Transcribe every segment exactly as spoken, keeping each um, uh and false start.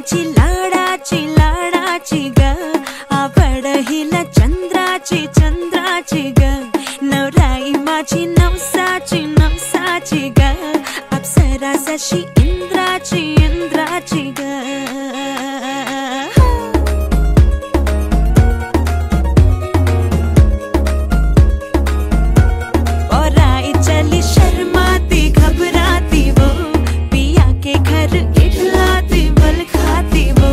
माझी लाडाची लाडाची ग, आवडहिला चंद्राची चंद्राची ग, नवराई माझी नवसाची नवसाची ग, अप्सरा जशी इंद्राची इंद्राची ग। और आई चली शर्माती घबराती वो, पिया के घर इठलाती बल खाती वो।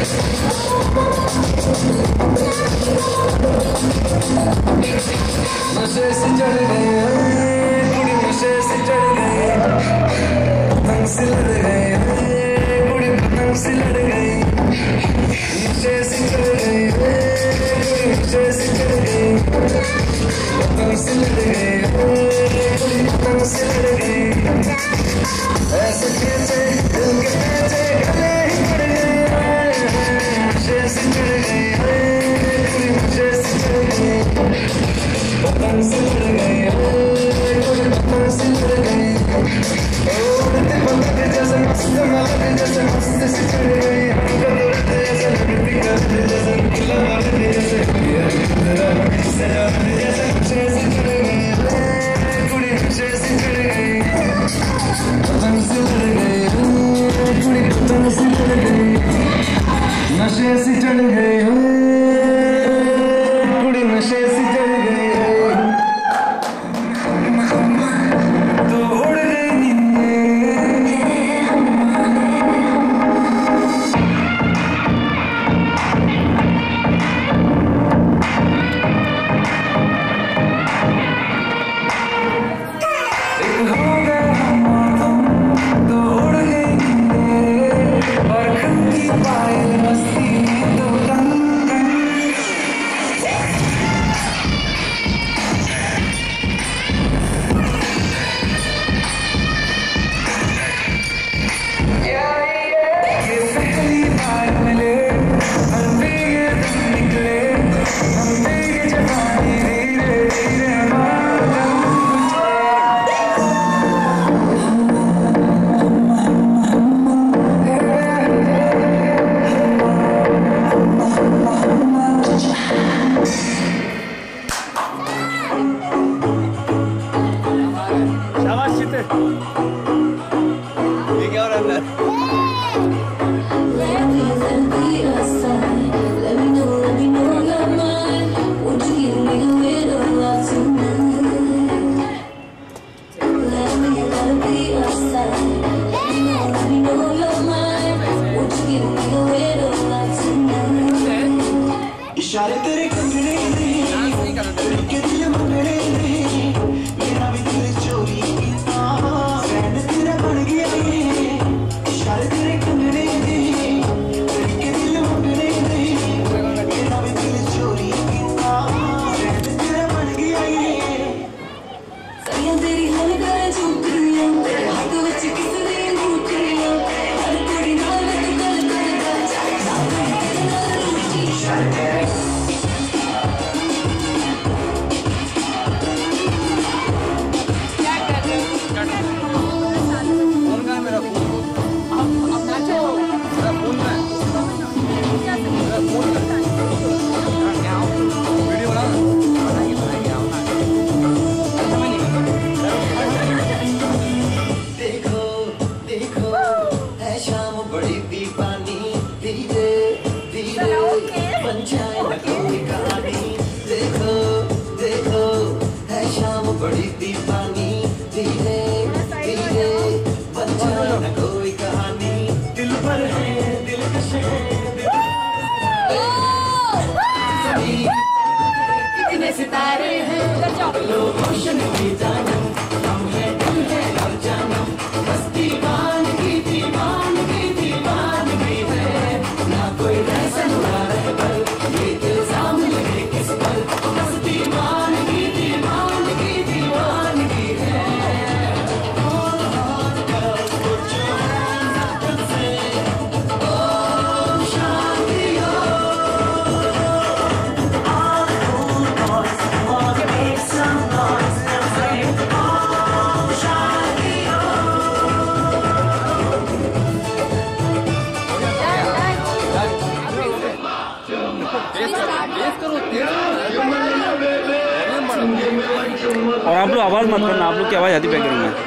नशे से चढ़ गए कुड़ी नशे से चढ़ गए पतंग से लड़ गए कुड़ी पतंग से लड़ गई नशे से चढ़ गए कुड़ी नशे से चढ़ गई पतंग से लड़ गए कुड़ी पतंग से लड़ गई ऐसे खींचे दिल के पैसे गले ही पड़ गए नशे से चढ़ गए कुड़ी नशे से चढ़ गई पतंग से लड़ गई कुड़ी पतंग से लड़ गई उड़ते पतंग जैसे मस्त मलक जैसे मस्त से चढ़ गई हमको उड़ते जैसे लगती करते जैसे किला मारते जैसे तेरा सजा जैसे नशे से चढ़ गई कुड़ी नशे से चढ़ गई पतंग से लड़ गई कुड़ी पतंग से लड़ गई नशे से चढ़ गई कुड़ी नशे से चढ़ गई इशारे तेरे कंगने ने के दिल मंगने ने मेरा भी दिल चोरी किया फैन तेरा बन गया ये इशारे तेरे कंगने ने के दिल मंगने ने मेरा भी दिल चोरी किया फैन तेरा बन गया ये सैया तेरी हर गल झूठियां तेरे हाथ विच किसने मुठियां हर कुड़ी नाल तू गल करदा चाहता इशारे बड़ी दीवानी धीरे धीरे बन जाए न कोई कहानी दिल पर है दिल कशे कितने सितारे हैं लो रोशन की जानम हम है दिल है और जानम बस दीवानगी दीवानगी दीवानगी है ना कोई फैशन ना रहे पर ये इल्जाम लगे किस पर बस दीवानगी दीवानगी दीवानगी है all hot girls put your hands up and say oh Shanti oh all cool boys wanna make some noise and say oh Shanti और आप लोग आवाज मत करना, आप लोग की आवाज आती बैकग्राउंड में।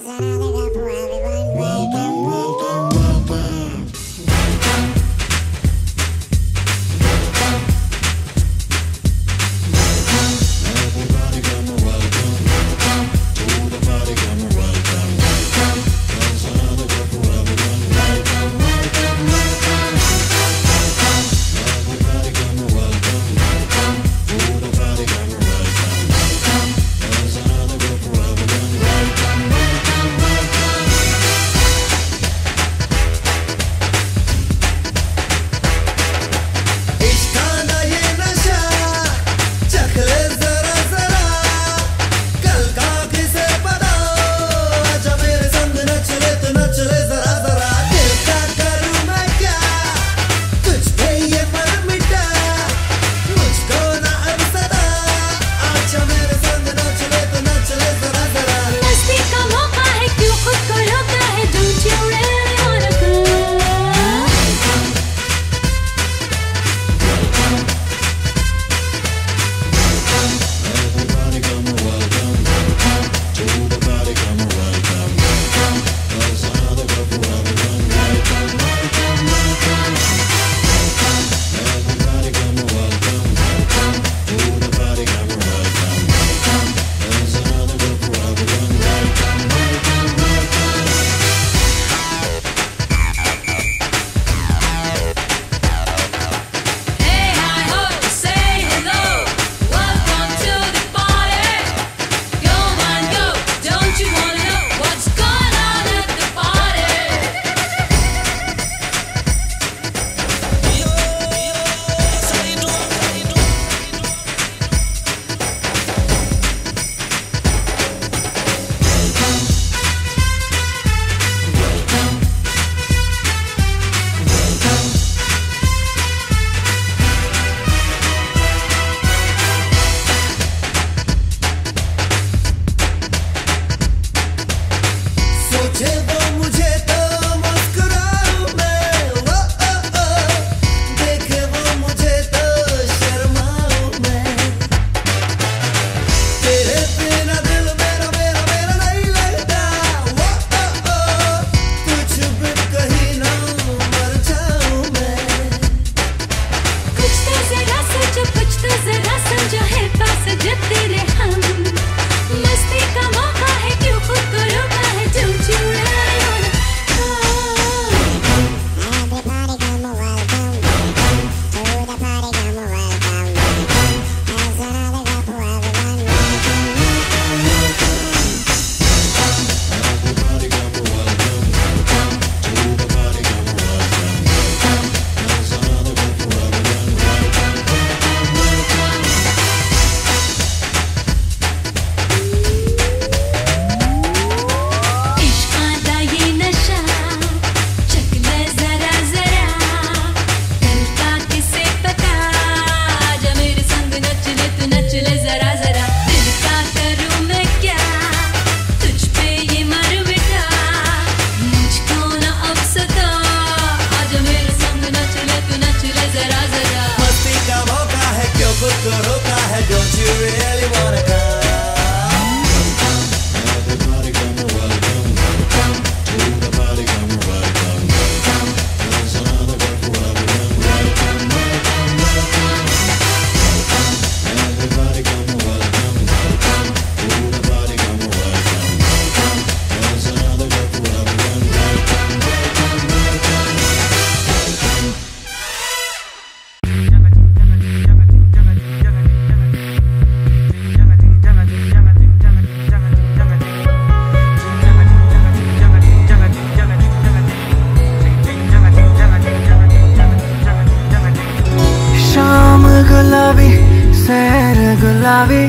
गुलाबी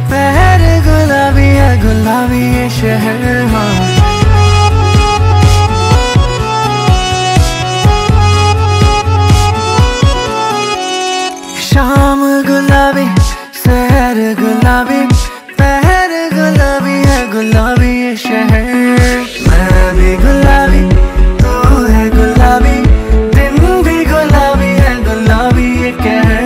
पहर गुलाबी है गुलाबी ये शहर हाँ शाम गुलाबी शहर गुलाबी पहर गुलाबी है गुलाबी ये शहर मैं भी गुलाबी तू है गुलाबी दिन भी गुलाबी है गुलाबी ये कहर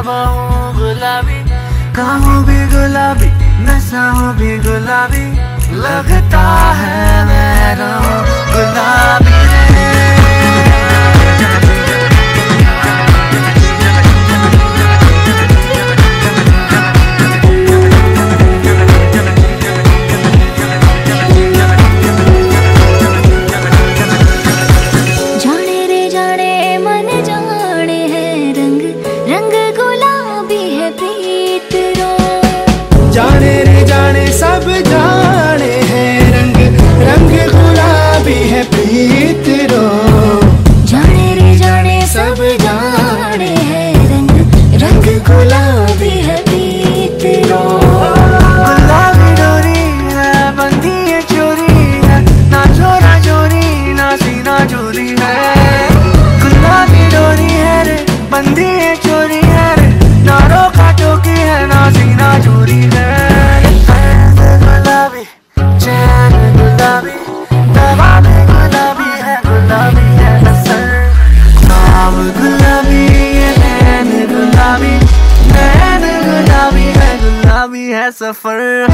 शबा हूँ गुलाबी, कामों भी गुलाबी, नशाओं भी गुलाबी, लगता है मैं रहूं गुलाबी। जाने रे जाने सब जाने हैं रंग, रंग गुलाबी है प्रीत रो। जाने रे जाने सब जाने हैं रंग, रंग गुलाबी है प्रीत रो। गुलाबी डोरी है बंधी है चोरी है, ना चोरा चोरी ना सीना चोरी है। गुलाबी डोरी है रे बंधी है चोरी है रे, ना रोका टोकी है ना सीना चोरी है। गुलाबी चैन गुलाबी, दवा में गुलाबी है, गुलाबी है असर। नाम गुलाबी है नैन गुलाबी, नैन गुलाबी है, गुलाबी है सफर।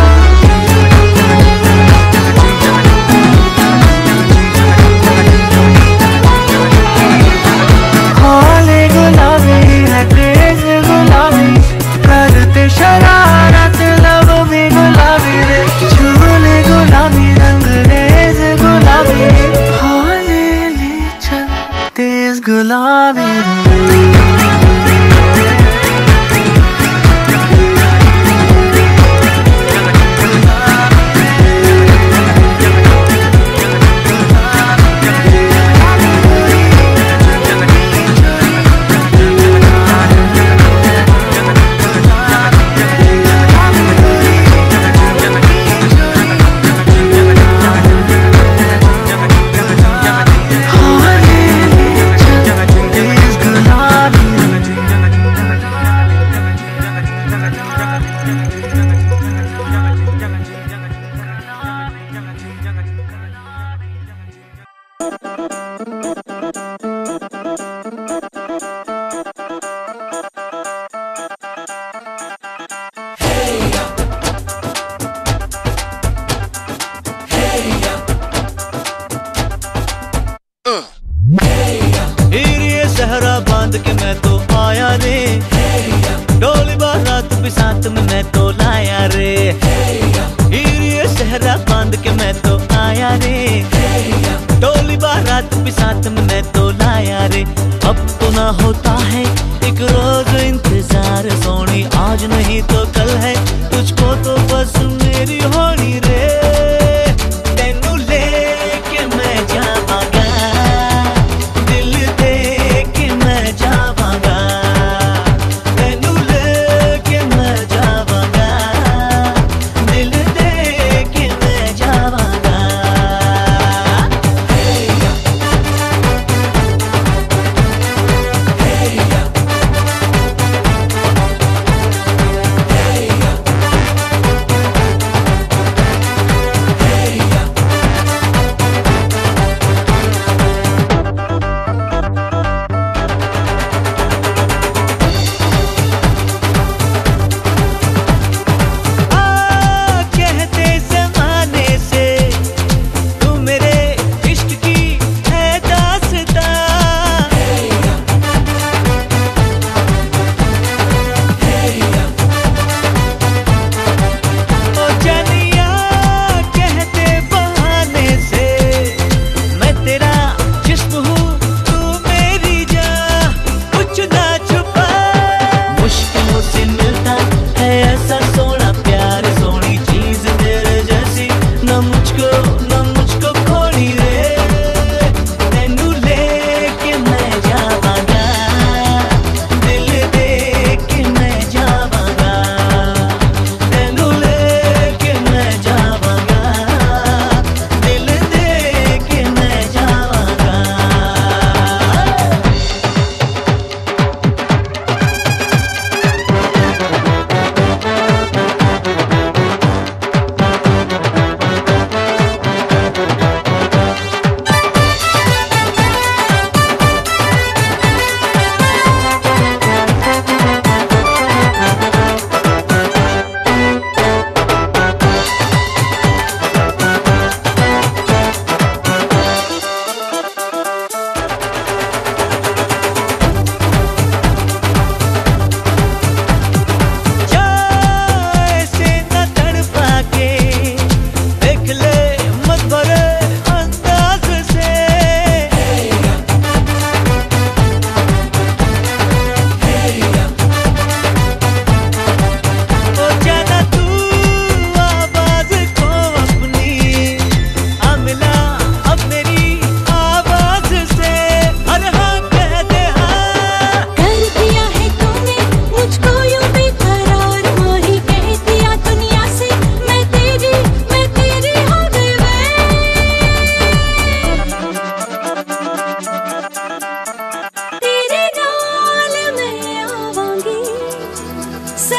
होले गुलाबी है तेज गुलाबी, करते शरारत लब भी गुलाबी रे, झूले गुलाबी रंग रेज गुलाबी, होले ले चल तेज गुलाबी रे। सहरा बांध के मैं तो आया रे, डोली बारात भी साथ में मैं तो लाया रे। ये सहरा बांध के मैं तो आया रे, डोली बारात भी साथ में मैं तो लाया रे। अब तो ना होता है एक रोज इंतजार सोनी, आज नहीं तो कल है तुझको तो बस मेरी होनी रे। तेनू लेके मैं जावांगा, दिल दे के मैं जावांगा, तेनू लेके मैं जावांगा, दिल दे के मैं जावांगा।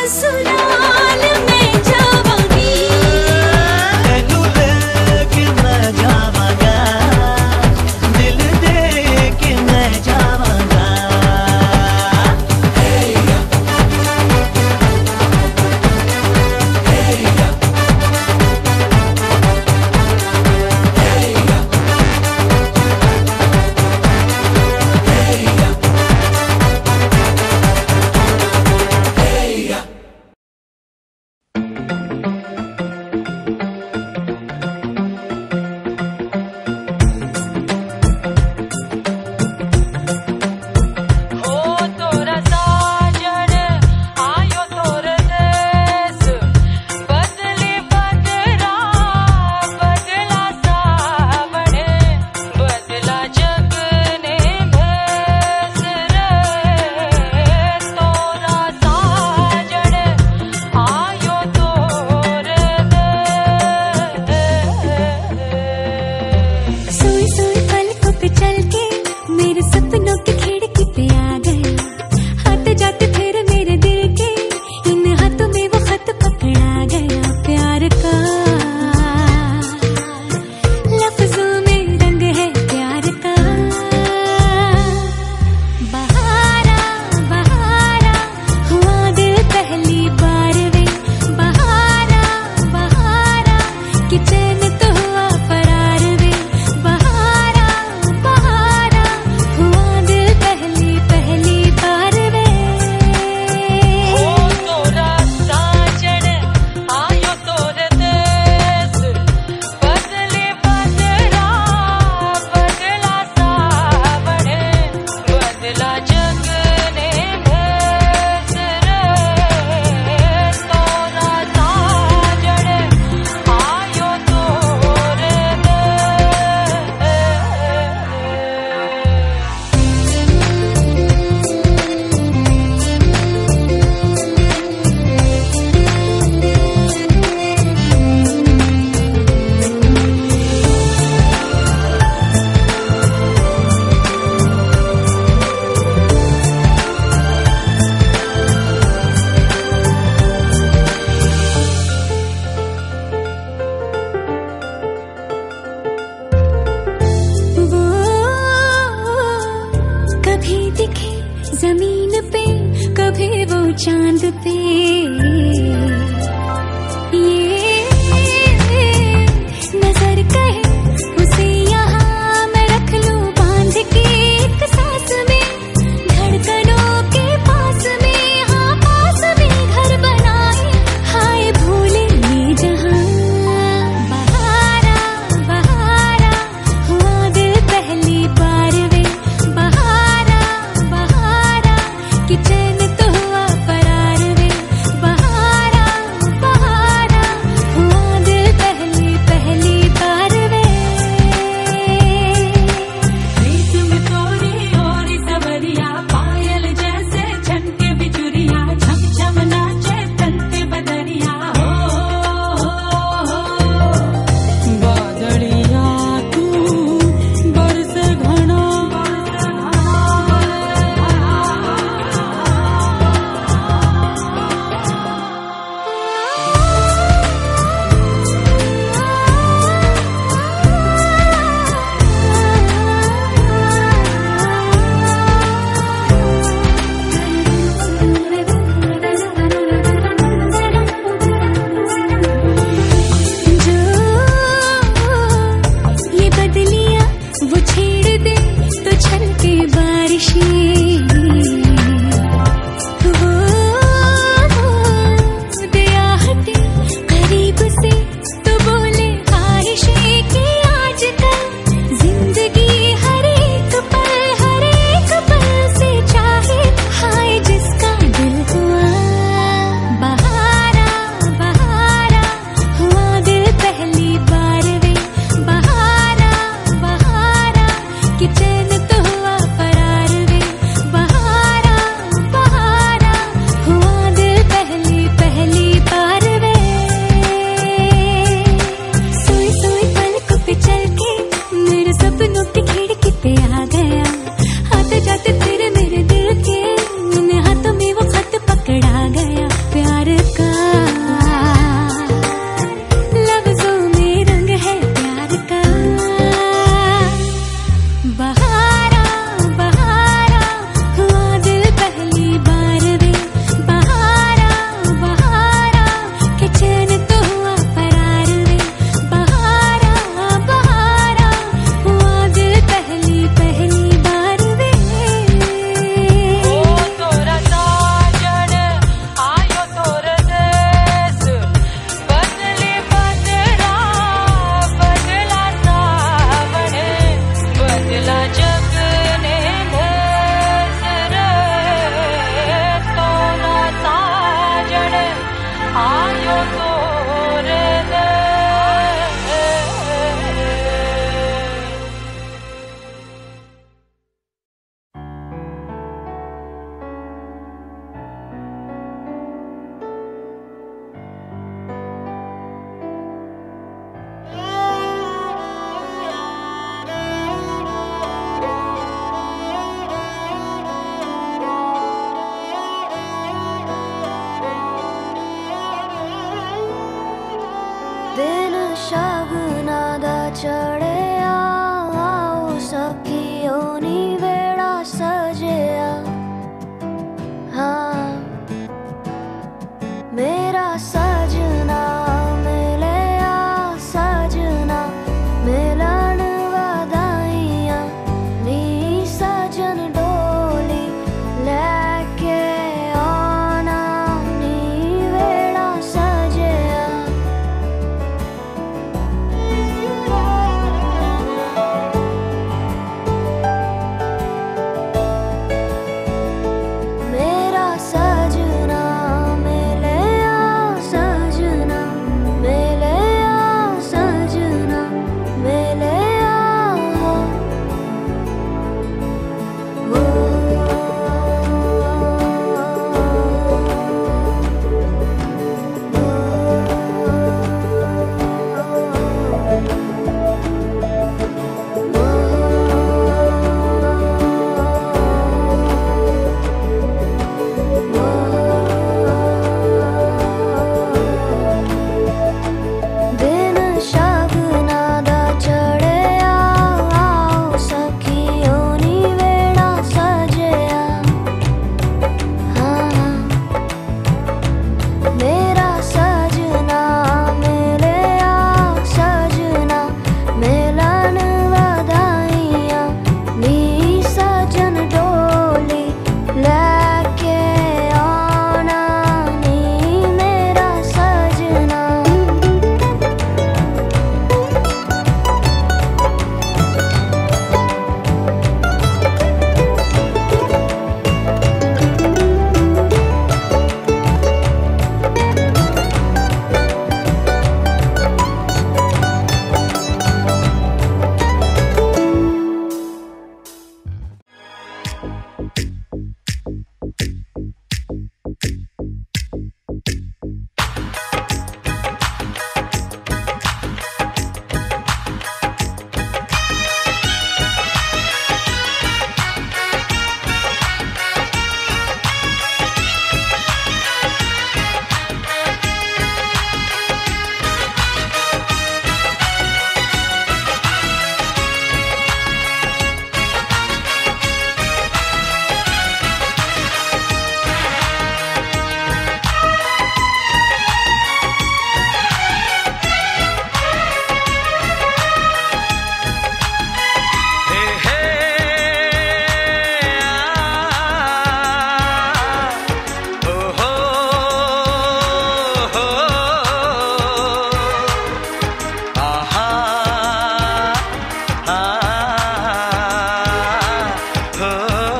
ससुराल में जावांगी, तेनू लेके मैं जावांगा, दिल दे के मैं जावांगा। चांद पे ये नजर कहे उसे यहाँ मैं रख लूं बांध के एक सांस में, धड़कनों के पास में, हाँ पास में घर बनाए, हाय भूले ये जहां। बहारा बहारा हुआ दिल पहली बार वे, बहारा बहारा कि चैन तो हुआ फरार वे। मेरा सजना मिले आ सजना मिलन वधाइयां नी सजन डोली लेके आना नी वेड़ा सजया मेरा सजना मिले आ सजना मिले आ सजना मिले आ ओ दिन शगना दा चढ़िया आओ सखियों नी वेड़ा सजया हाँ मेरा सजना मिले आ सजना मिलन वधाइयां नी सजन डोली लेके आना नी मेरा सजना हे हे आ ओ हो हो आहा आ हो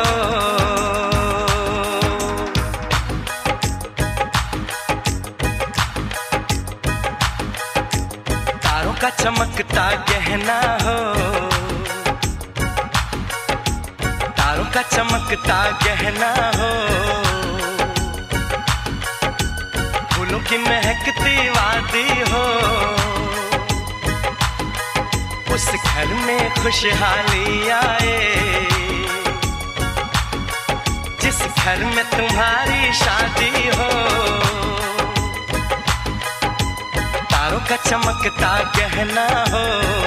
तारों का चमकता गहना हो तारों का चमकता गहना हो फूलों की महकती वादी हो उस घर में खुशहाली आए जिस घर में तुम्हारी शादी हो तारों का चमकता गहना हो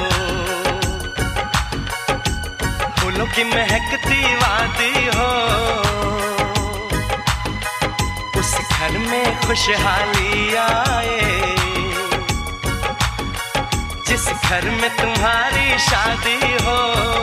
फूलों की महकती वादी हो उस घर में खुशहाली आए जिस घर में तुम्हारी शादी हो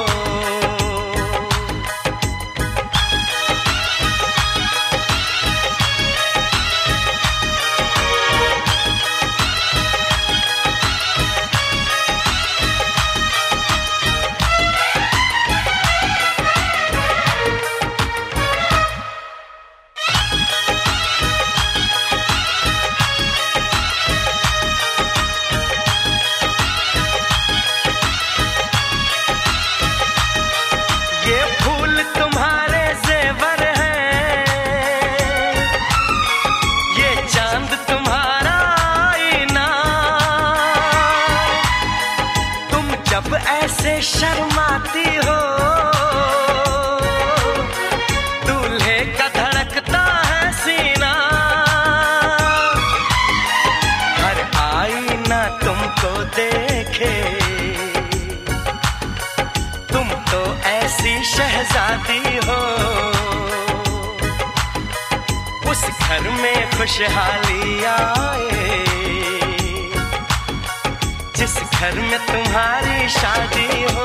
ये फूल तुम्हारे जेवर हैं ये चांद तुम्हारा आईना तुम जब ऐसे शर्माती हो दूल्हे का धड़कता है सीना हर आईना तुमको देखे तुम तो ऐसी शहजादी हो उस घर घर में खुशहाली आए, जिस घर में तुम्हारी शादी हो।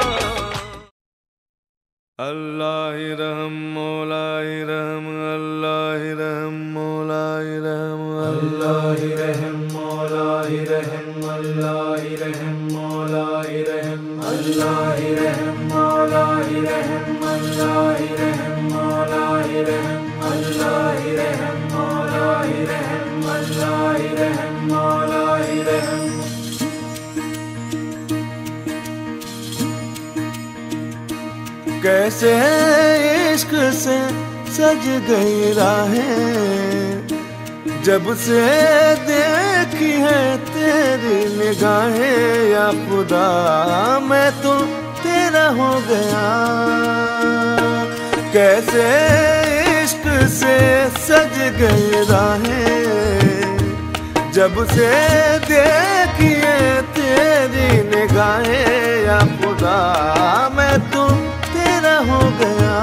अल्लाह रहम मौला रहम, अल्लाह रहम मौला रहम, अल्लाह रहम मौला रहम, अल्लाह रहम मौला रहम, अल्लाह रहम मौला रहम, अल्लाह रहम मौला रहम, अल्लाह रहम मौला रहम, अल्लाह रहम मौला रहम। कैसे इश्क से सज गई राहें, जब से देखी है तेरी निगाहें, या खुदा मैं तो तेरा हो गया। कैसे इश्क से सज गई राहें, जब से देखी है तेरी निगाहें, या खुदा मैं तो हो गया।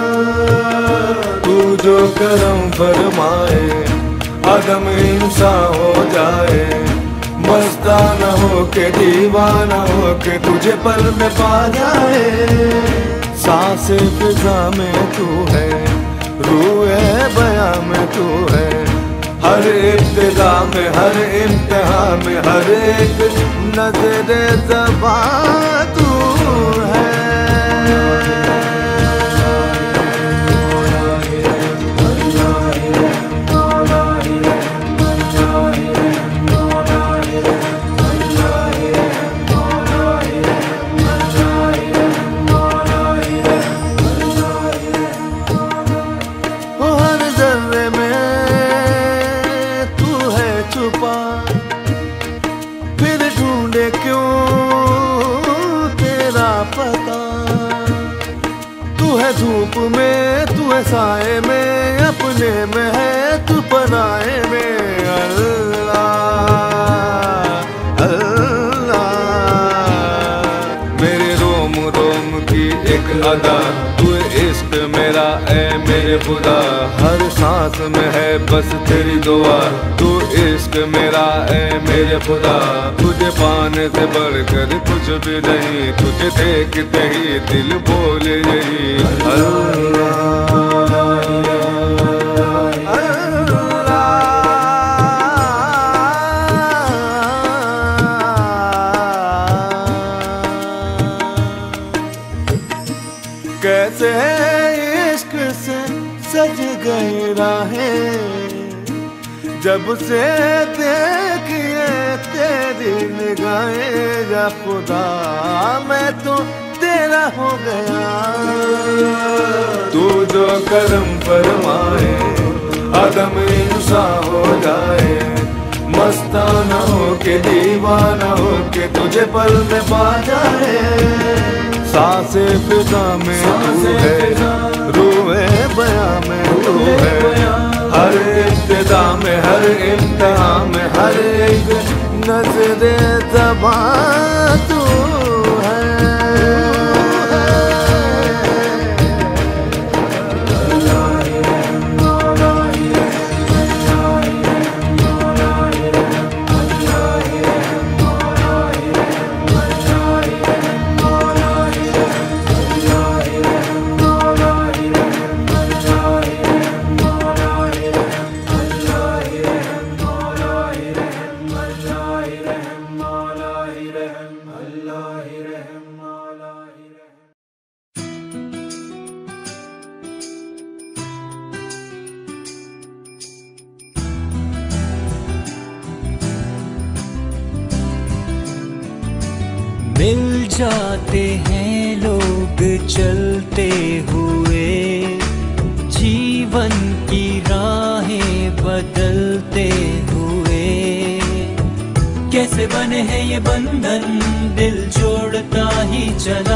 तू जो करम फरमाए आदम इंसान हो जाए, मस्ताना हो के दीवाना हो के तुझे पल में पा जाए। सांसे फिजा में तू है, रूए बया में तू है, हर इब्तिदा में हर इम्तिहा में हर एक नजरे ज़बान तू है। धूप में तू है साए में, अपने में है तू पराए में। अल्लाह अल्लाह मेरे रोम रोम की एक अदा, तू इश्क मेरा ए मेरे खुदा। हर सांस में है बस तेरी दुआ, तू इश्क मेरा ए मेरे खुदा। तुझे पाने से बढ़कर कुछ भी नहीं, तुझे देखते ही दिल बोले यही अल्लाह अल्लाह। कैसे इश्क से सज गई राहें, जब से देखिए तेरी निगाहें, या खुदा मैं तो तेरा हो गया। तू जो करम फरमाए आदम इंसान हो जाए, मस्ताना हो के दीवाना हो के तुझे पल में पा जाए। सांसे फिजा में तू है, रूए बया में तू है, हर इब्तिदा में हर इम्तिहा में हर एक नजरे ज़बान तू है। मिल जाते हैं लोग चलते हुए, जीवन की राहें बदलते हुए। कैसे बने हैं ये बंधन दिल जोड़ता ही चला,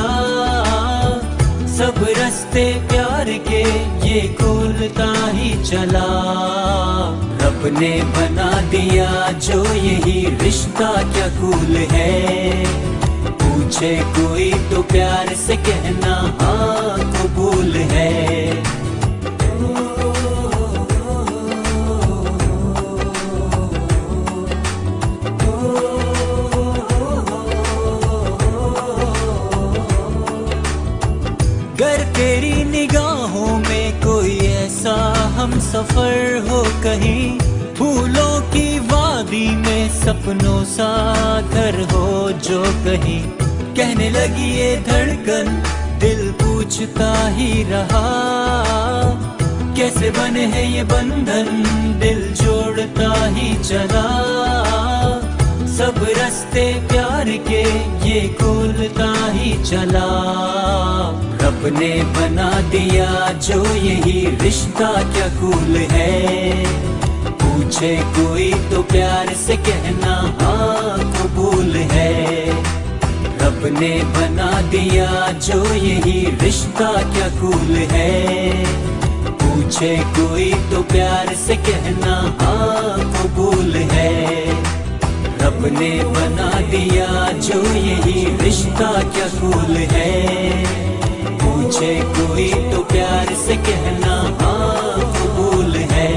सब रास्ते प्यार के ये खोलता ही चला। रब ने बना दिया जो यही रिश्ता क्या कूल है, पूछे कोई तो प्यार से कहना हाँ कबूल है। सफर हो कहीं, फूलों की वादी में सपनों सा घर हो जो कहीं। कहने लगी ये धड़कन, दिल पूछता ही रहा, कैसे बने हैं ये बंधन, दिल जोड़ता ही चला। सब रास्ते प्यार के ये खोलता ही चला। रब ने बना दिया जो यही रिश्ता क्या कूल है। पूछे कोई तो प्यार से कहना हाँ कबूल है। रब ने बना दिया जो यही रिश्ता क्या कूल है। पूछे कोई तो प्यार से कहना हाँ कबूल है। रब ने बना दिया जो यही रिश्ता क्या कूल है। पूछे कोई तो प्यार से कहना हाँ कबूल है।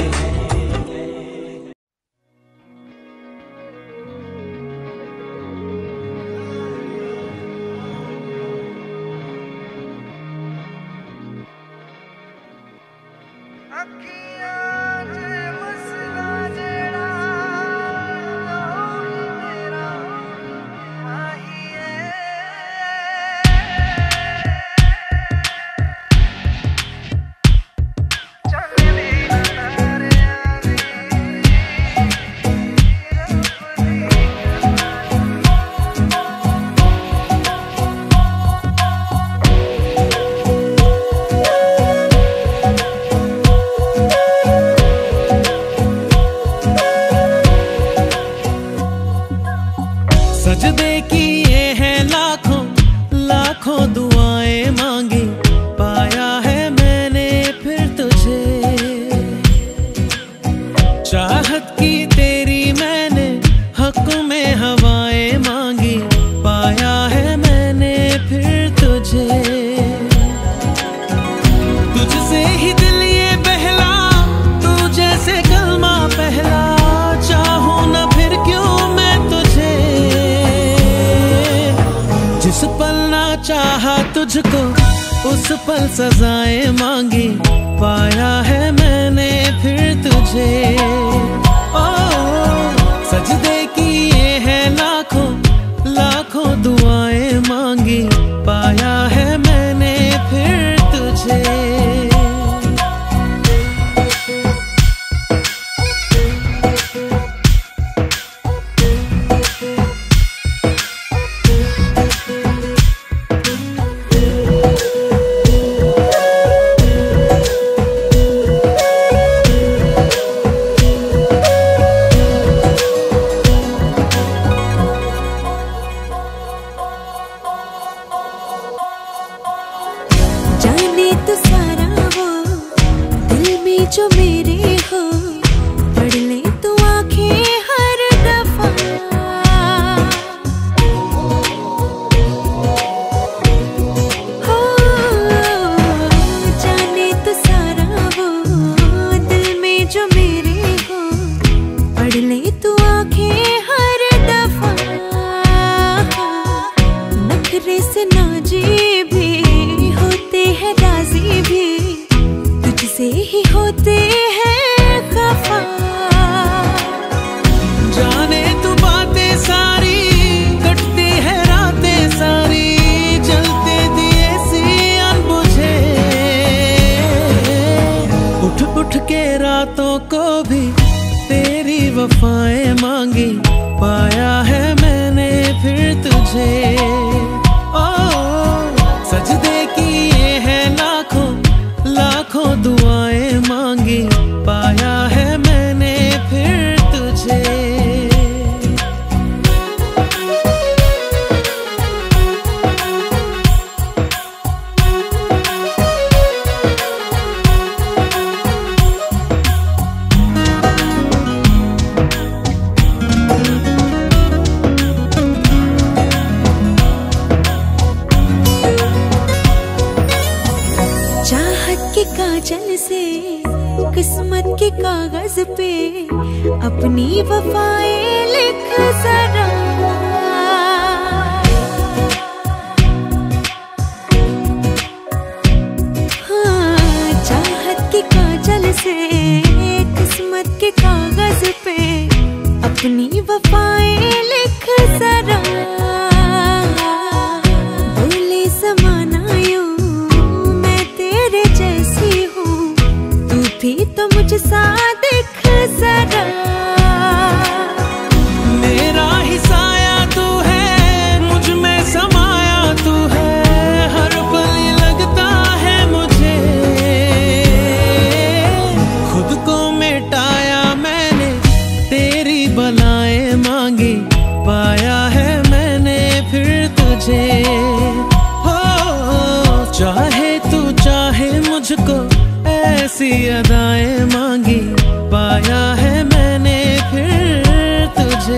तुझको उस पल सजाएं मांगी, पाया है मैंने फिर तुझे। ओ सजदे किए हैं लाखों लाखों दुआएं मांगी, पाया है मैंने फिर तुझे। अपनी वफाएं लिख जरा, हाँ चाहत की काजल से तुझे। हो चाहे तू चाहे मुझको, ऐसी अदाएं मांगी, पाया है मैंने फिर तुझे।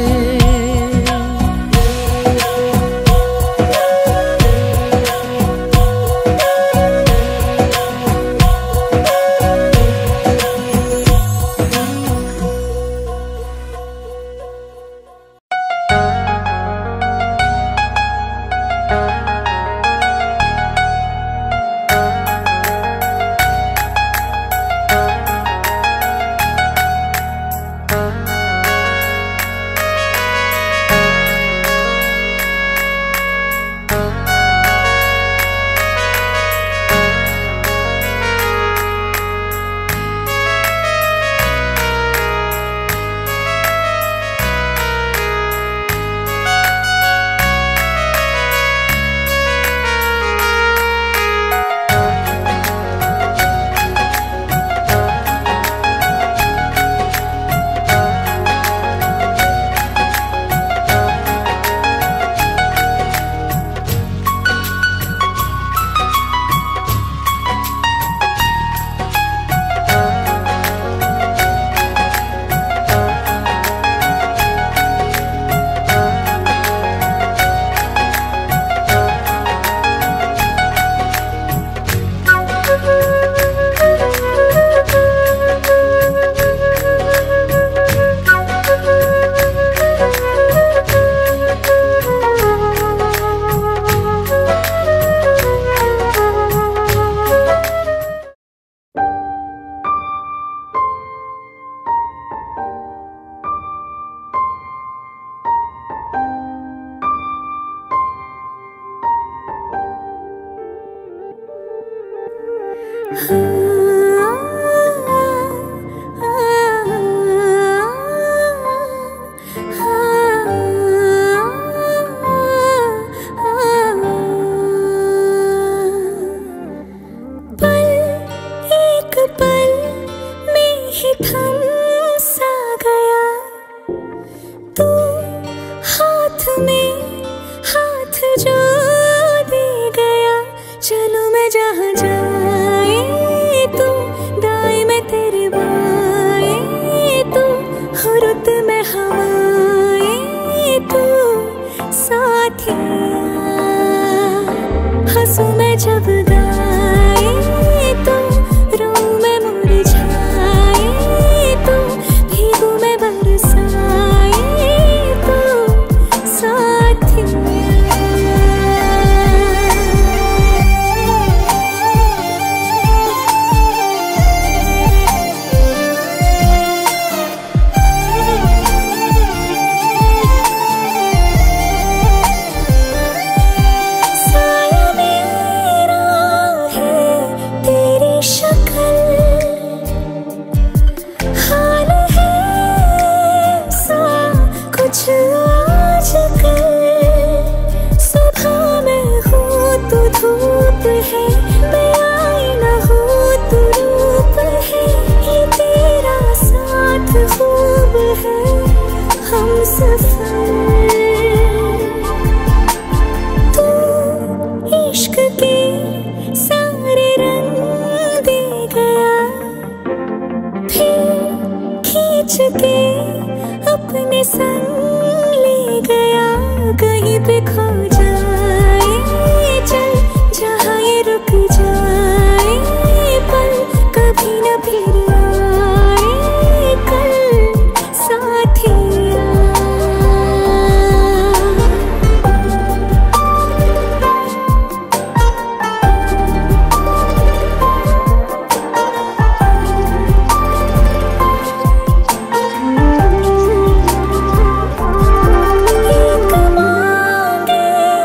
एक मांगे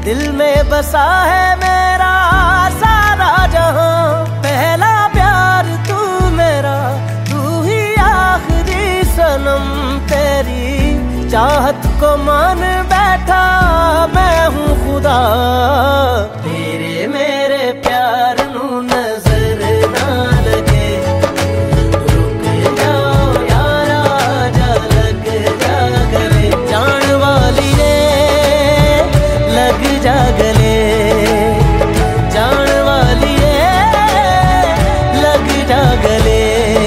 दिल में बसा है मेरा सारा जहां, पहला प्यार तू मेरा, तू ही आखिरी सनम, तेरी चाहत को मान बैठा मैं हूँ खुदा। तेरे मेरे प्यार नू नजर ना लगे, रुक जाओ यारा जा लग जा गले, जान वाली रे लग जा गले, जान वाली रे लग जा गले।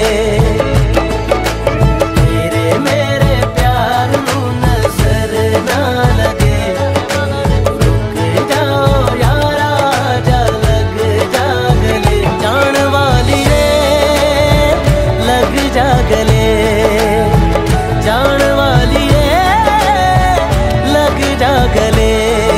तेरे मेरे प्यार नू नजर ना लगे, रुक जाओ यारा जा लग जा गले, जान वाली रे लग जा गले, जान वाली रे लग जा गले।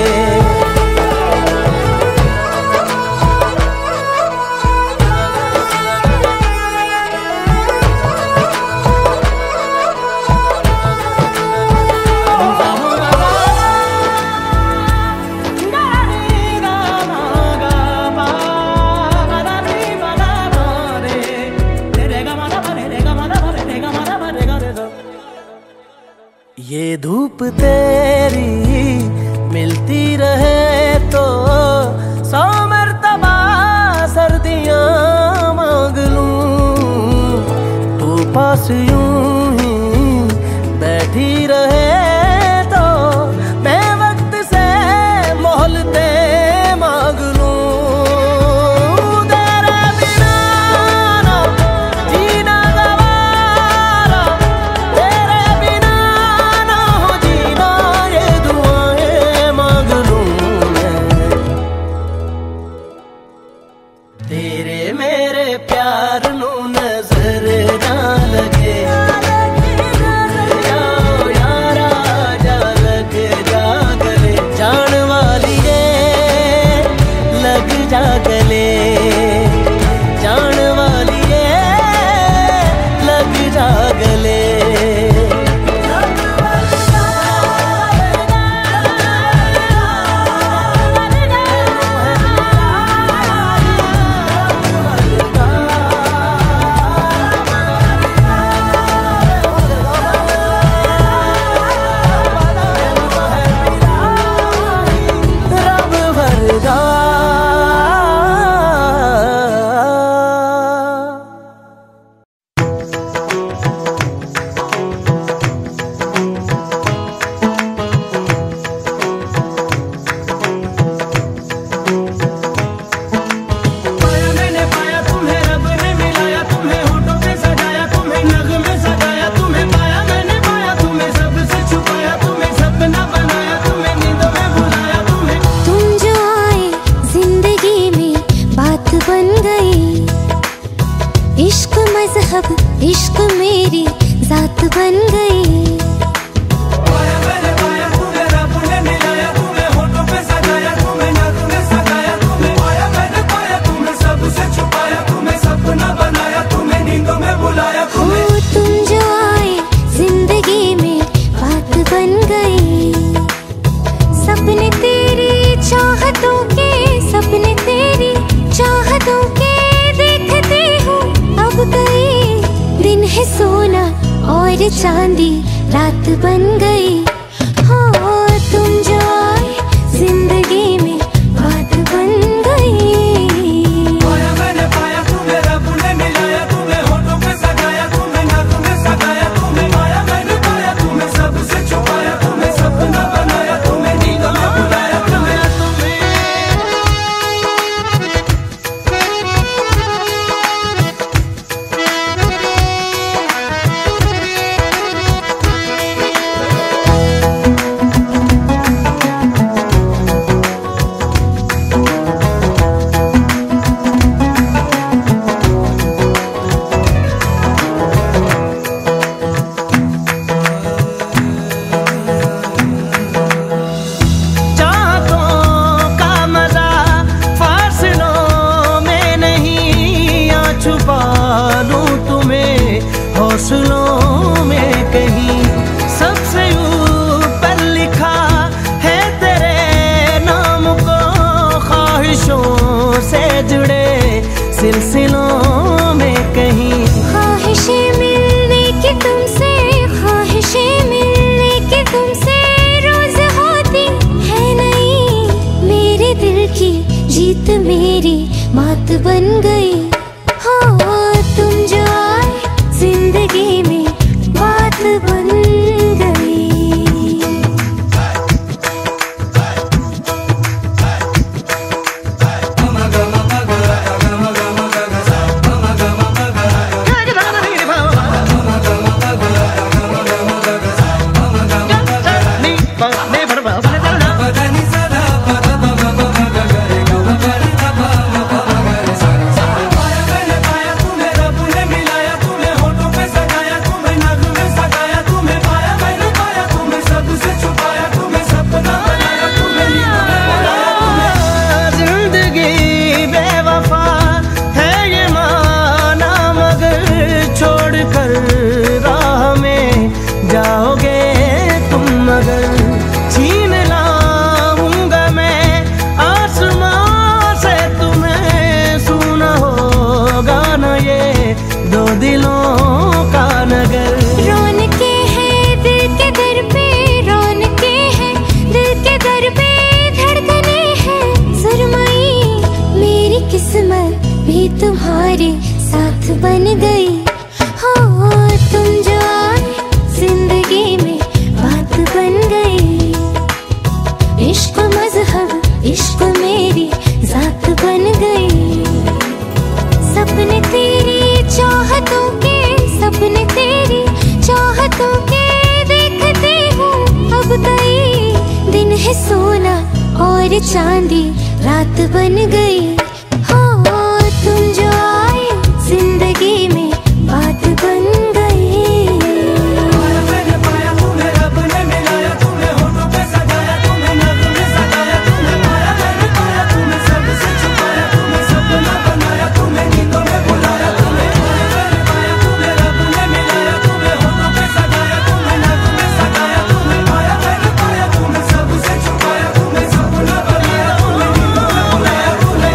ये धूप तेरी मिलती रहे तो सौ मर्तबा सर्दियाँ मांग लूं, तू पास यूं ही बैठी रहे तो मैं वक्त से मोहलते मांग लूं। तेरे बिना ना जीना गवारा, तेरे बिना ना हो जीना, ये दुआएं मांग लूं मैं। तेरे मेरे प्यार नू नजर ना लगे, रुक जाओ यारा जा लग जा गले, जान वाली रे लग जा गले, जान वाली रे लग जा गले। रब भरदा पाया मैंने पाया तुम्हें, रब ने मिलाया तुम्हें, होठों पे सजाया तुम्हें, नगमे सजाया तुम्हें, पाया मैंने पाया तुम्हें, सबसे छुपाया तुम्हें, सपना बनाया तुम्हें, नींदों में बुलाया तुम्हें। तुम जो आए जिंदगी में बात बन गई, इश्क मजहब इश्क मेरी जात बन गई। पाया मैंने पाया तुम्हें, रब ने मिलाया तुम्हें, होठों पे सजाया तुम्हें, नगमे सजाया तुम्हें, पाया मैंने पाया तुम्हें, सबसे छुपाया तुम्हें, सपना बनाया तुम्हें, नींदों में बुलाया हो तुम्हें। तुम जो आए जिंदगी में बात बन गई, सपने तेरी चाहतों के, सपने तेरी चाहतों के देखते हूँ अब गई। दिन है सोना और चांदी रात बन गई, हो तुम जो आए जिंदगी में बात बन गई। पाया मैंने पाया तुम्हें, रब ने मिलाया तुम्हें, होठों पे सजाया तुम्हें, नगमे सजाया तुम्हें, पाया मैंने पाया तुम्हें, सबसे छुपाया तुम्हें, सपना बनाया तुम्हें, नींदों में बुलाया तुम्हें। तुम चांदी रात बन गई हो, तुम जो आए जिंदगी में बात बन गई। पाया मैंने पाया तुम्हें रब ने मिलाया, तुम्हें होठों पे सजाया, तुम्हें नग में सजाया, तुम्हें पाया मैंने पाया, तुम्हें सबसे छुपाया, तुम्हें सपना बनाया, तुम्हें नींदों में बुलाया, तुम्हें पाया मैंने पाया, तुम्हें रब ने मिलाया, तुम्हें होठों पे सजाया, तुम्हें नग में सजाया, तुम्हें पाया मैंने पाया, तुम्हें सबसे छुपाया, तुम्हें सपना बनाया, तुम्हें नींदों में बुलाया, तुम्हें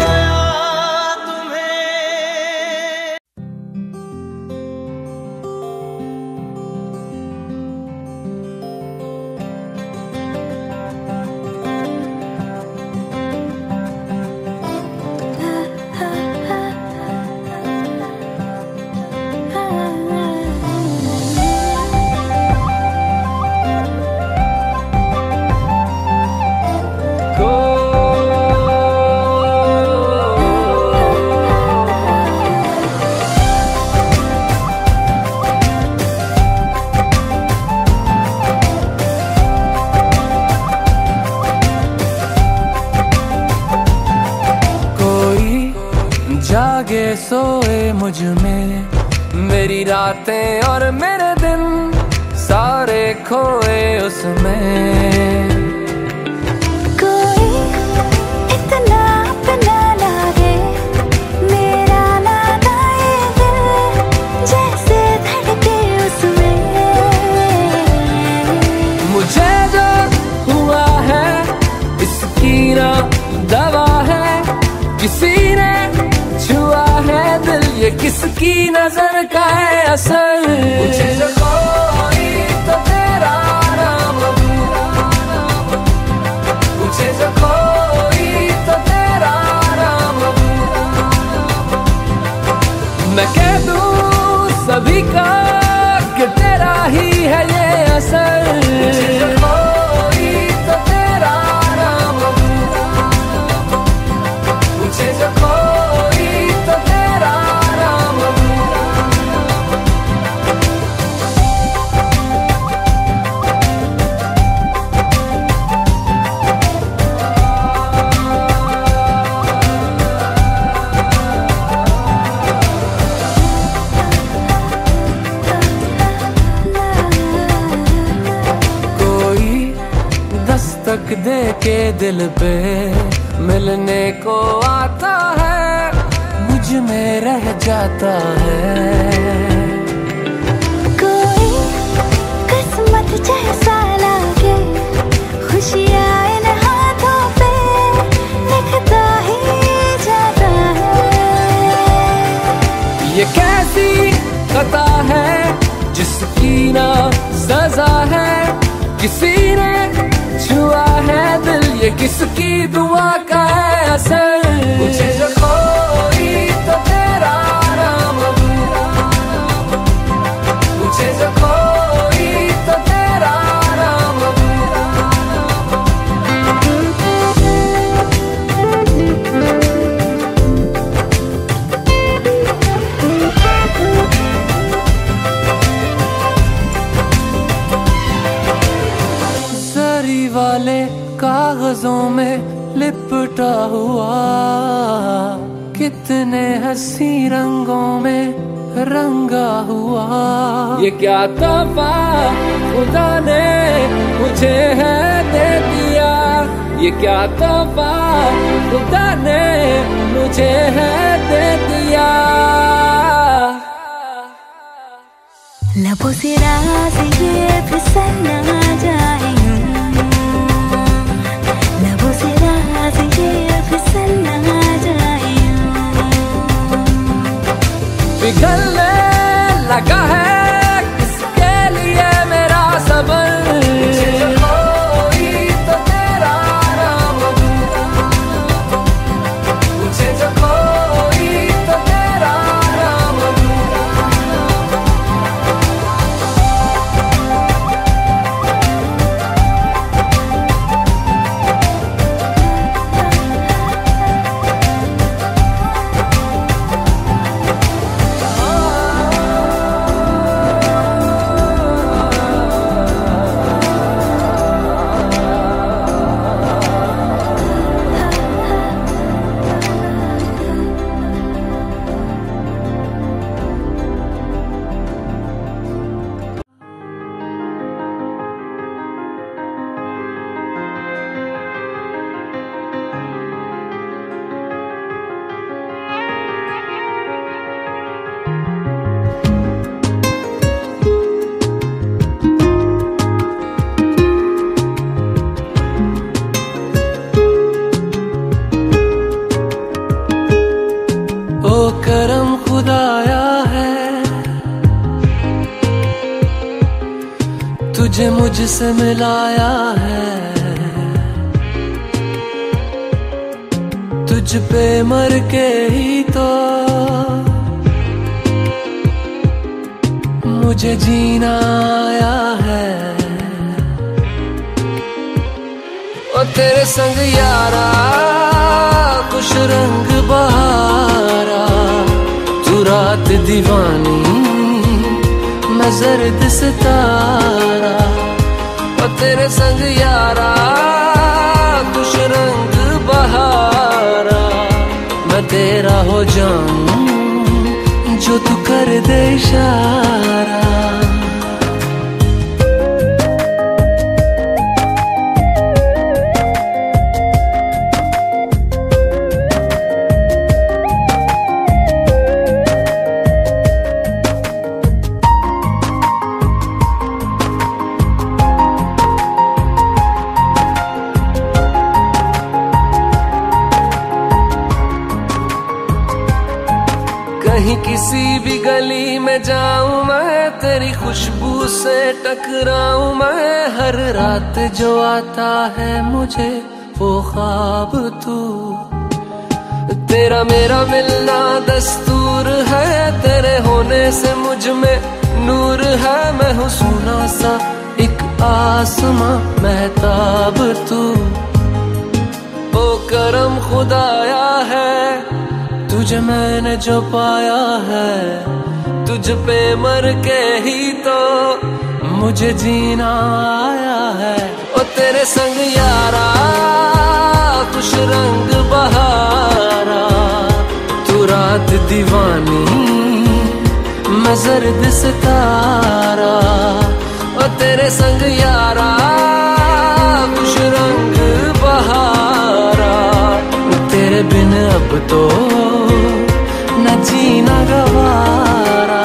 जागे सोए मुझ में, मेरी रातें और मेरे दिन सारे खोए उसमें। कोई इतना अपना लागे मेरा नाता ये दिल, जैसे धड़के उसमें। मुझे जो हुआ है इसकी ना दवा है, किसी ने छुआ है दिल, ये किसकी नजर का है असर। मुझे जो कोई तो तेरा नाम, मुझे जो कोई तो तेरा नाम, मैं कह दूं सभी का कि तेरा ही है ये असर। मुझे जो कोई तो तेरा नाम, मुझे जो कोई तो तेरा नाम। कोई दस्तक दे के दिल पे मिलने को आता है, मुझ में रह जाता है। कोई किस्मत जैसा लागे, खुशियाँ इन हाथों पे लिखता ही जाता है। ये कैसी खता है जिसकी ना सजा है, किसी ने छुआ है दिल, ये किसकी दुआ का है असर। मुझे जो कोई तो तेरा नाम, मुझे जो कोई तो तेरा नाम। जरी वाले कागजों में लिपटा हुआ, कितने हंसी रंगों में रंगा हुआ। ये क्या तोहफा खुदा ने मुझे है दे दिया, ये क्या तोहफा खुदा ने मुझे है दे दिया। लबों से राज ये फिसल ना जाए, लबों से राज ये फिसल ना जाए। पिघलने लगा है किसके लिए मेरा सबर। मुझे जो कोई तो तेरा नाम, मुझे जो कोई तो तेरा नाम। तुझे मुझसे मिलाया है, तुझ पे मर के ही तो मुझे जीना आया है। ओ तेरे संग यारा खुश रंग बहारा, तू रात दीवानी मैं जर्द सितारा। ओ तेरे संग यारा खुश रंग बहारा, मैं तेरा हो जाऊं जो तू कर दे इशारा। कहीं किसी भी गली में जाऊं मैं, तेरी खुशबू से टकराऊं मैं। हर रात जो आता है मुझे वो ख्वाब तू, तेरा मेरा मिलना दस्तूर है। तेरे होने से मुझ में नूर है, मैं हूँ सोना सा एक आसमां महताब तू। ओ करम खुदाया है तुझे मैंने जो पाया है, तुझ पे मर के ही तो मुझे जीना आया है। ओ तेरे संग यारा खुश रंग बहारा, तू रात दीवानी मैं जर्द सितारा। ओ तेरे संग यारा खुश रंग बहारा, तेरे बिन अब तो न जीना गवारा।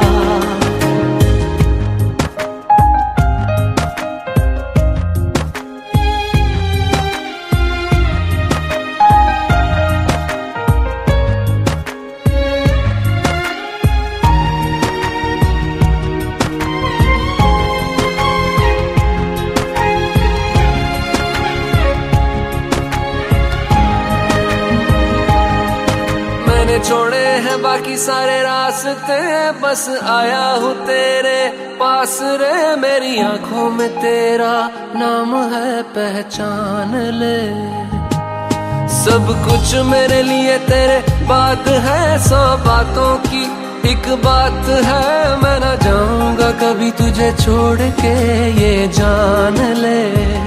छोड़े हैं बाकी सारे रास्ते, बस आया हूँ तेरे पास रे। मेरी आंखों में तेरा नाम है पहचान ले, सब कुछ मेरे लिए तेरे बात है। सौ बातों की एक बात है, मैं ना जाऊंगा कभी तुझे छोड़ के ये जान ले।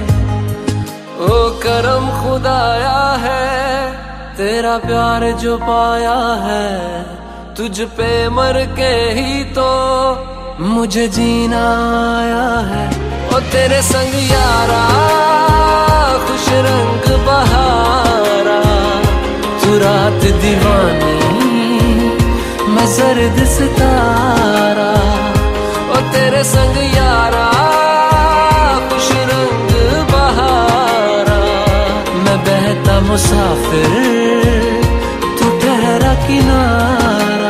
ओ करम खुदाया है तेरा प्यार जो पाया है, तुझ पे मर के ही तो मुझे जीना आया है। ओ तेरे संग यारा खुश रंग बहारा, तू रात दीवानी मैं जर्द सितारा। ओ तेरे संग यारा खुश रंग बहारा, मैं बहता मुसाफिर तू ठहरा किनारा।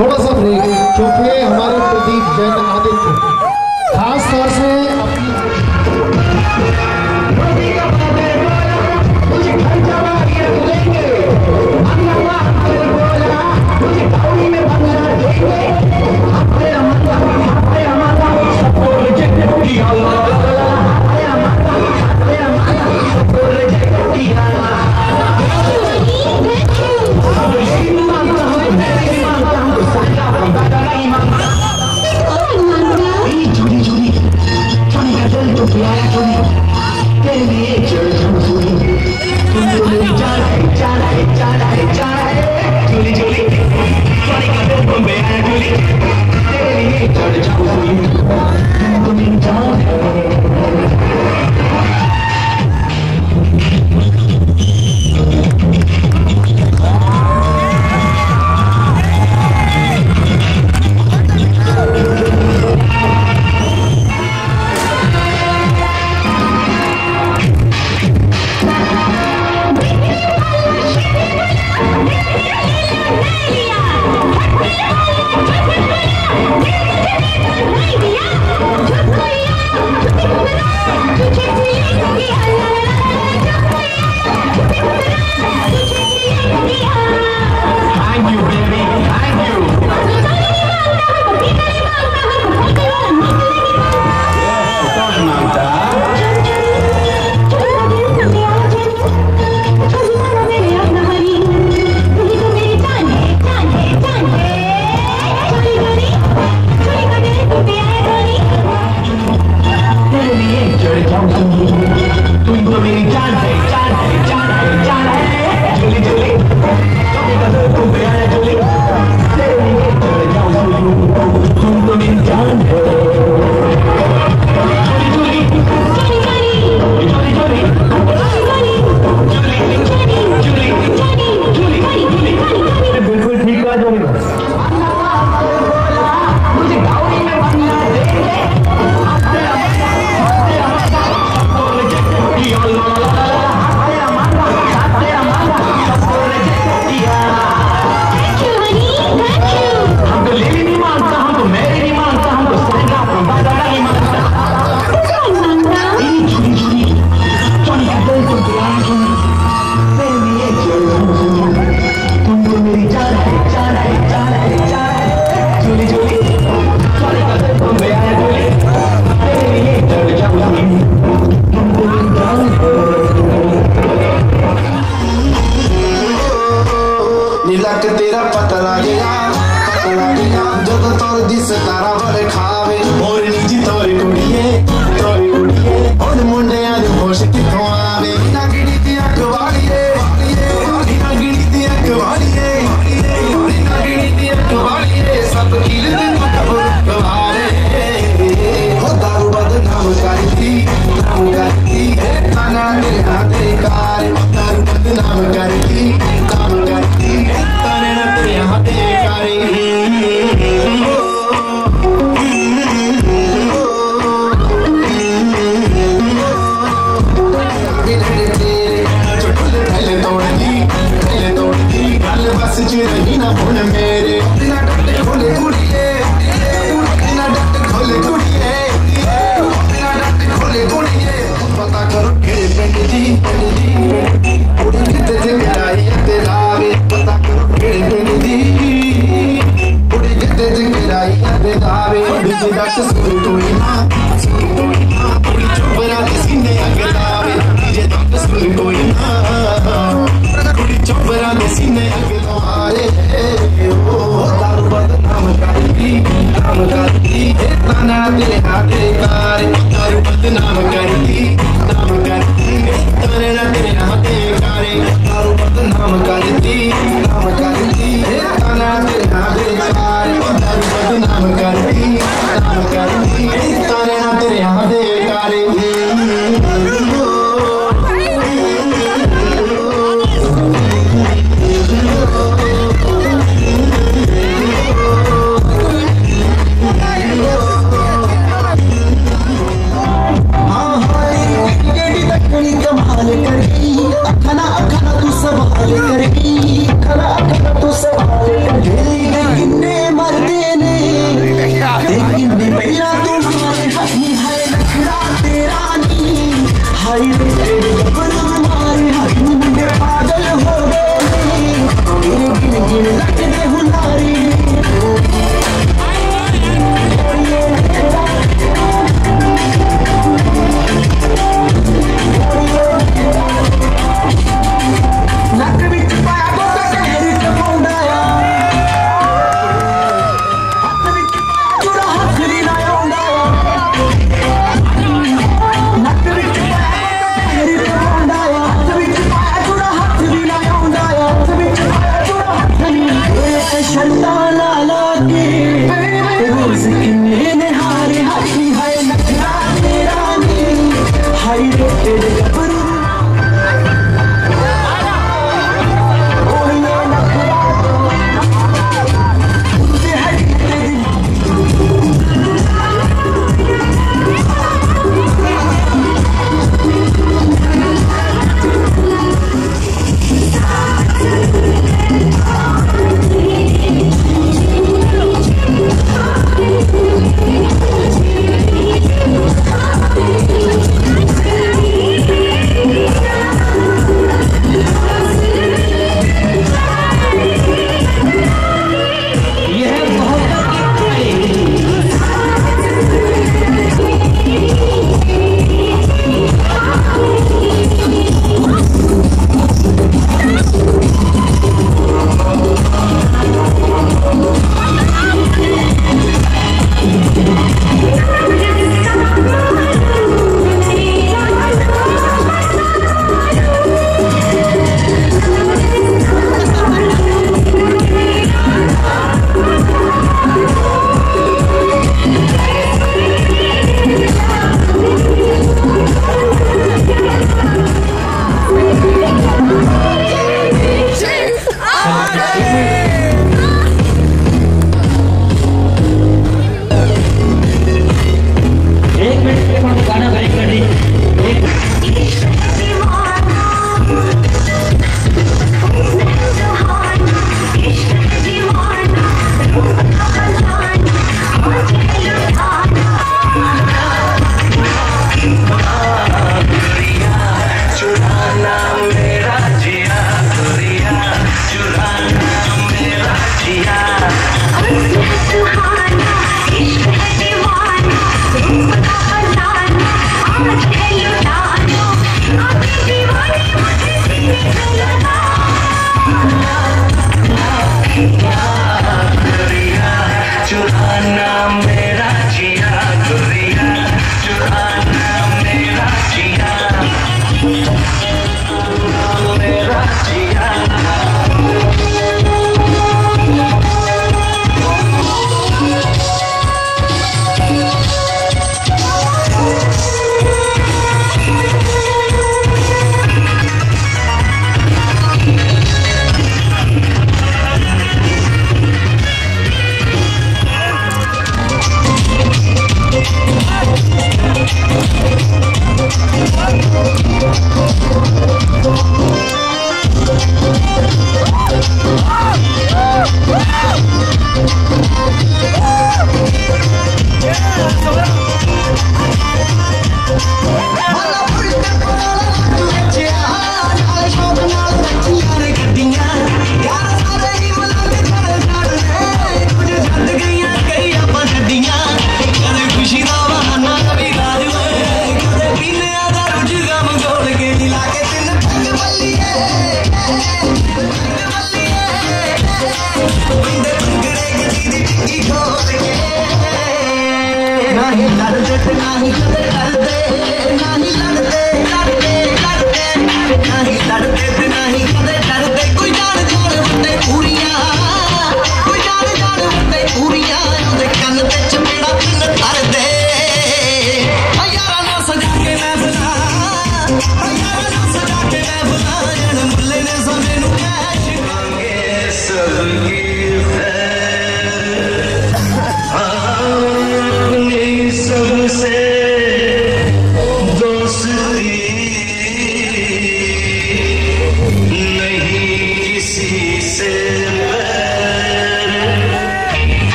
थोड़ा सा ब्रेक, क्योंकि हमारे प्रदीप जैन आदित्य खास तौर से अखना अखना तू सवाल करगी, अखना अखना तू सवाल करगी। शर्ता ला ला के रोज किन्ने निहारे हाथी है नखरा तेरा नी हाय रे तेरे गबरू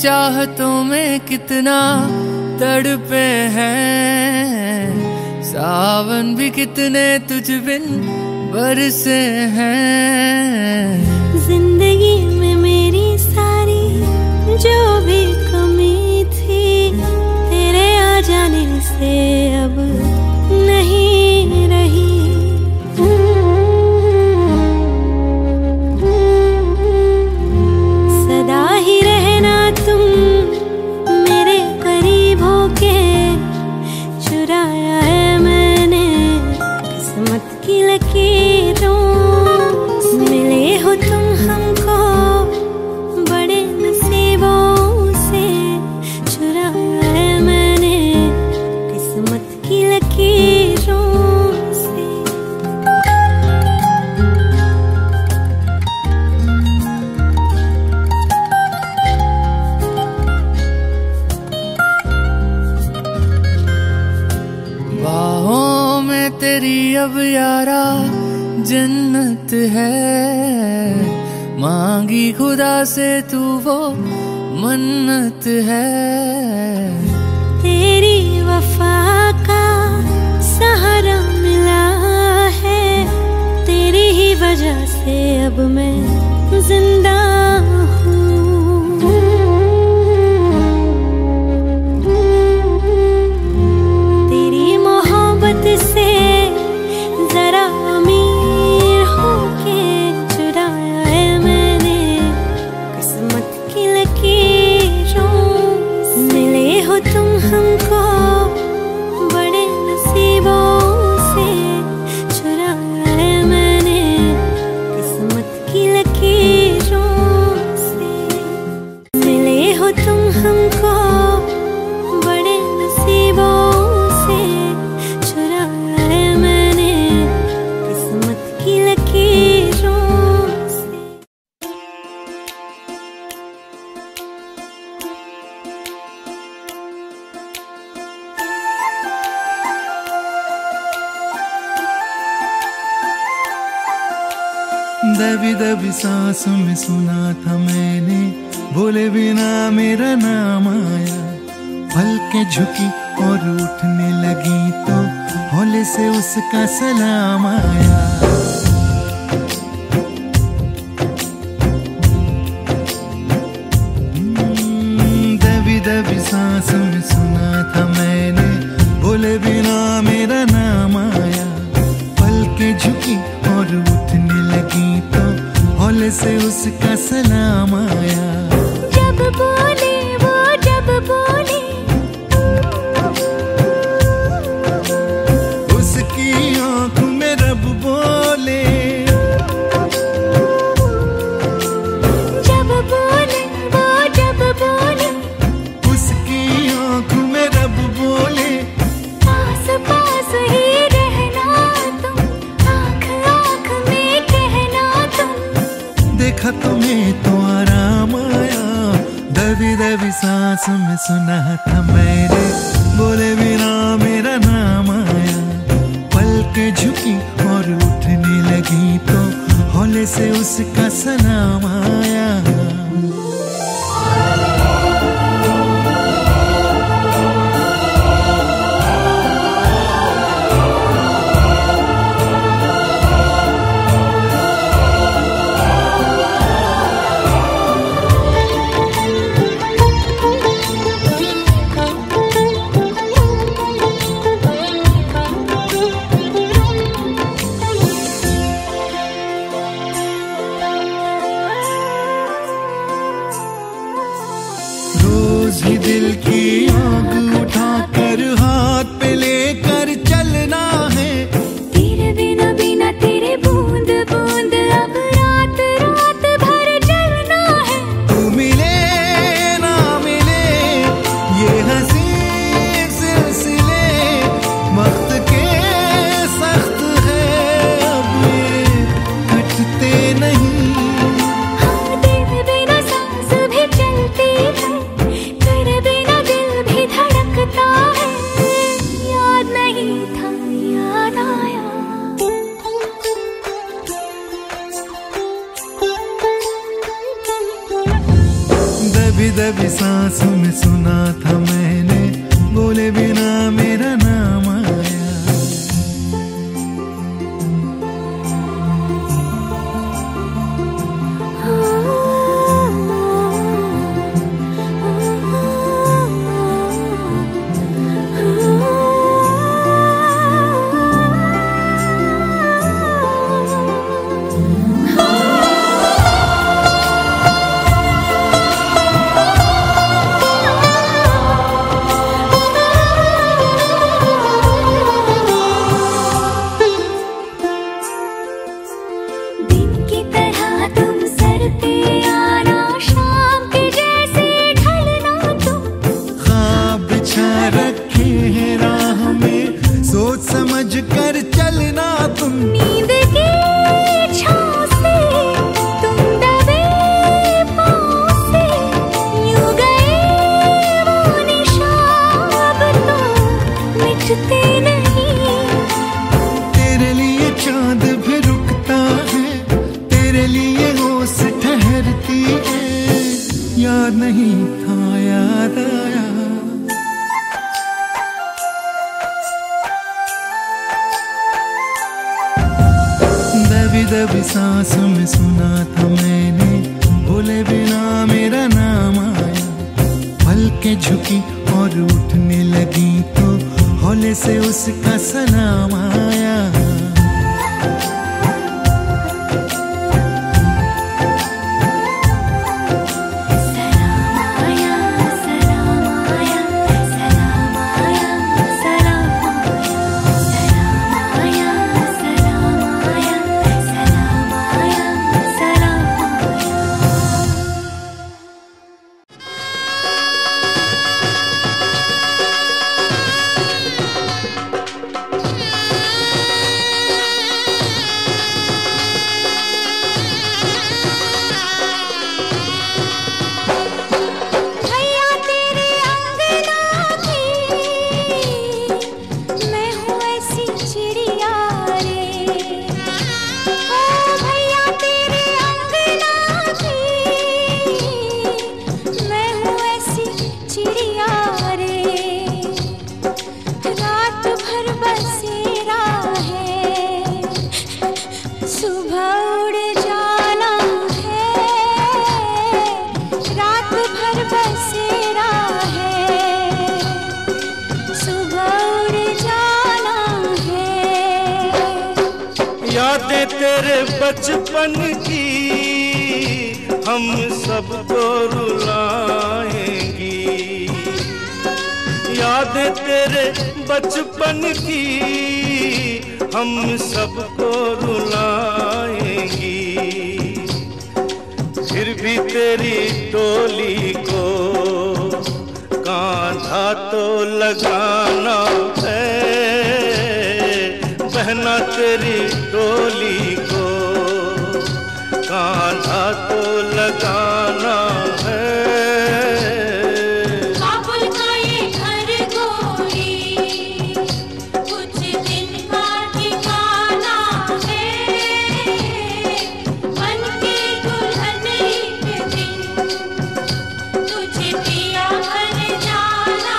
चाहतों में कितना तड़पे हैं, सावन भी कितने तुझ बिन बरसे हैं। जिंदगी में मेरी सारी जो भी कमी थी, तेरे आ जाने से अब नहीं रही। सदा ही रहना तुम मेरे करीब होके, चुराया है मैंने किस्मत की लकीरों। मिले हो तुम हमको बड़े नसीबों से, चुराया है मैंने किस्मत की लकीरों से। बाहों में तेरी अब यारा जन्नत है, मांगी खुदा से तू वो मन्नत है। तेरी वफा का सहारा मिला है, तेरी ही वजह से अब मैं जिंदा हूँ। तेरी मोहब्बत से जरा अमीर होके, चुराया है मैंने किस्मत की लकीरों। मिले हो तुम हमको बड़े नसीबों से, चुराया है मैंने किस्मत की लकीरों से। मिले हो तुम हमको बड़े नसीबों से, चुराया है मैंने किस्मत की लकीरों से। दबी दबी सांसों में सुना था मैंने, बोले बिना मेरा नाम आया। पलकें झुकी और उठने लगी तो हौले से उसका सलाम आया। हम्म, दबी दबी सांसों में सुना था मैंने, बोले बिना मेरा नाम आया। पलकें झुकी और उठने लगी तो हौले से उसका सलाम आया। जब बोले वो जब बोले, उसकी आंख में रब बोले। जब बोले वो जब बोले, उसकी आंख में रब बोले। पास पास ही रहना तुम, आँख आँख में कहना तुम। देखा तुम्हें तो आराम आया, दबी दबी सांस में सुना था मैंने, बोले बिना मेरा नाम आया। पलकें झुकी और उठने लगी तो हौले से उसका सलाम आया। दबी दबी सांसों में सुना था मैंने, बोले बिना मेरा नाम आया। दबी सांसों में सुना था मैंने, बोले बिना मेरा नाम आया। पलकें झुकी और उठने लगी तो हौले से उसका सलाम आया। यादें तेरे बचपन की हम सबको रुलाएंगी, यादें तेरे बचपन की हम सबको रुलाएंगी। फिर भी तेरी डोली को कांधा तो लगाना है, बहना तेरी डोली को कांधा तो लगाना है। बाबुल का ये घर गोरी कुछ दिन का ठिकाना है, बन के दुल्हन एक दिन तुझे पिया घर जाना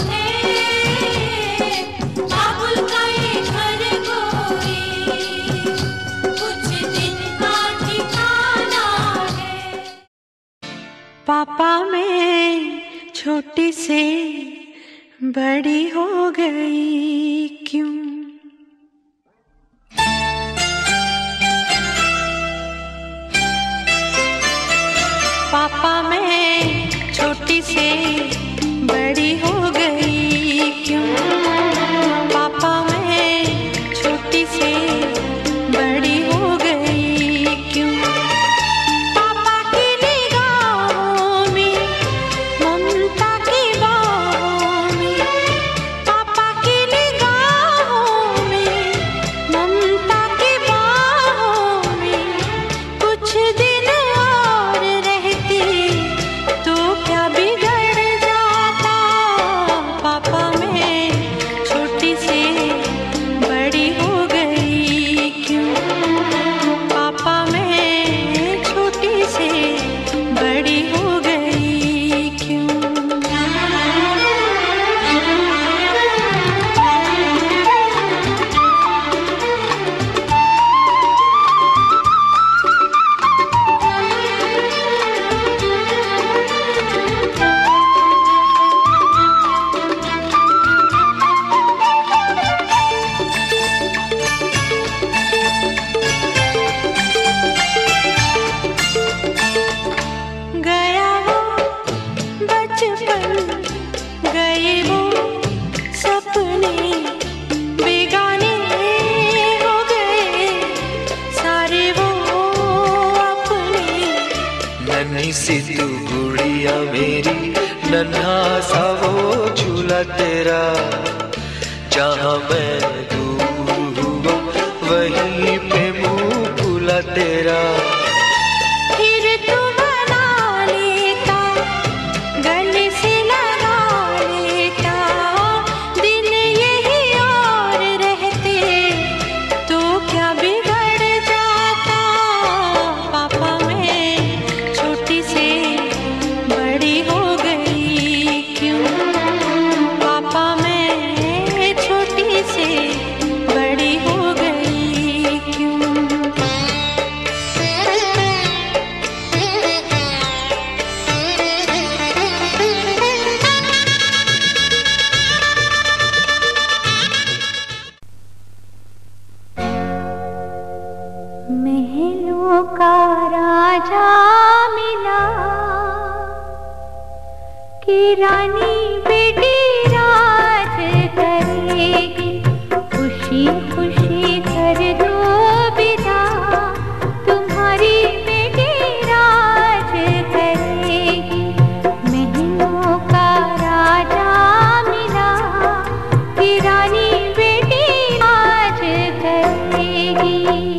है। बाबुल का ये घर गोरी कुछ दिन का ठिकाना है। पापा मैं छोटी से बड़ी हो गई क्यों? पापा मैं छोटी से बड़ी हो गई क्यों? पापा मैं छोटी से बड़ी हो गई क्यों? पापा की निगाहों में ममता की बाहों में, पापा की निगाहों नन्ही सी तू गुड़िया मेरी, नन्हा सा वो झूला तेरा, जहाँ मैं दूर हुआ वहीं पे मुँह फूला तेरा। फिर तू बना लेता, गले से लगा लेता, दिन यही और रहते तो क्या बिगड़ जाता। पापा मैं छोटी से बड़ी हो गई क्यों, पापा मैं छोटी से बड़ी हो गई क्यों। महलों का राजा मिला कि रानी बेटी राज करेगी, खुशी खुशी कर दो विदा, तुम्हारी बेटी राज करेगी। महलों का राजा मिला कि रानी बेटी राज करेगी।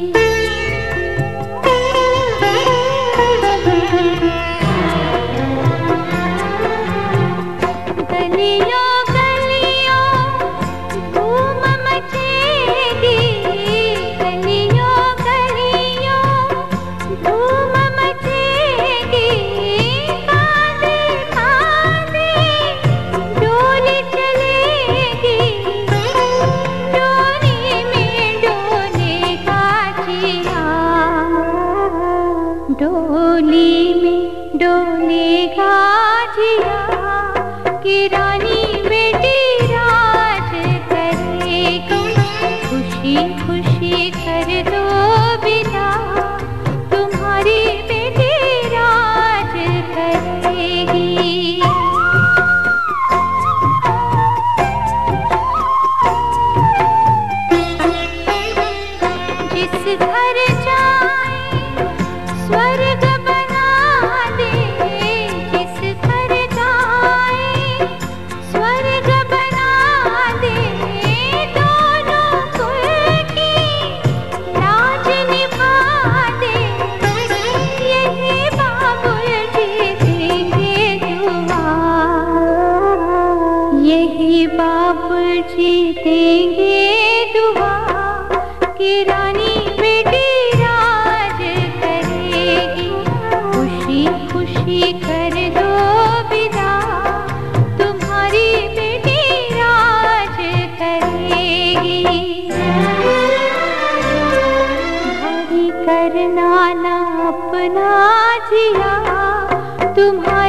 गलियों गलियों धूम मचेगी, गलियों गलियों धूम मचेगी, कांधे कांधे डोली चलेगी, डोली में डोलेगा जिया, डोली में डोलेगा जिया कि रानी बेटी राज करेगी, खुशी खुशी कर दो विदा, तुम्हारी बेटी राज करेगी। जिस घर जाए स्वर्ग बना दे, जिस घर जाए स्वर्ग बना दे, दोनों कुल की लाज निभा दे, यही बाबुल जी देंगे दुआ, यही बाबुल जी देंगे दुआ कि रानी बेटी राज करेगी, खुशी खुशी कर दो विदा, तुम्हारी बेटी राज करेगी। भारी करना ना अपना जिया, तुम्हारी